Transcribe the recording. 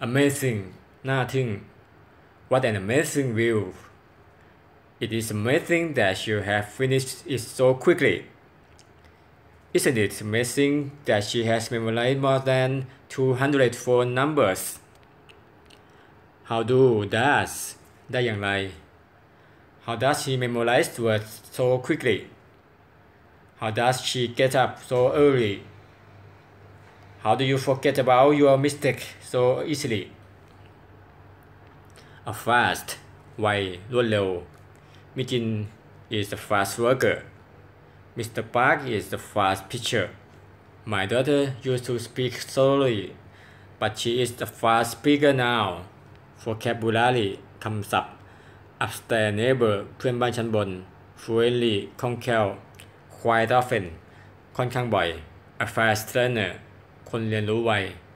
Amazing น่าทึ่ง What an amazing view It is amazing that you have finished it so quickly Isn't it amazing that she has memorized more than 200 phone numbers How does ได้อย่างไร How does she memorize words so quickly How does she get up so early How do you forget about your mistake so easily A fast ไวรวดเร็ว Mijin is a fast worker Mr. Park is a fast pitcher My daughter used to speak slowly but she is a fast speaker now Vocabulary คำศัพท์ Upstairs neighbor เพื่อนบ้านชั้นบน Fluently คล่องแคล่ว Quite often ค่อนข้างบ่อย A fast learner คนเรียนรู้ไว